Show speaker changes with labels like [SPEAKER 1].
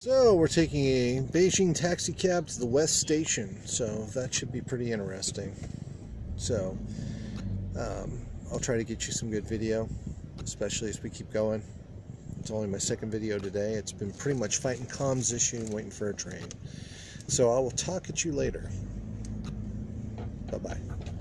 [SPEAKER 1] So we're taking a Beijing taxi cab to the West Station, so that should be pretty interesting. So I'll try to get you some good video, especially as we keep going. It's only my second video today. It's been pretty much fighting comms issue and waiting for a train. So I will talk at you later. Bye-bye.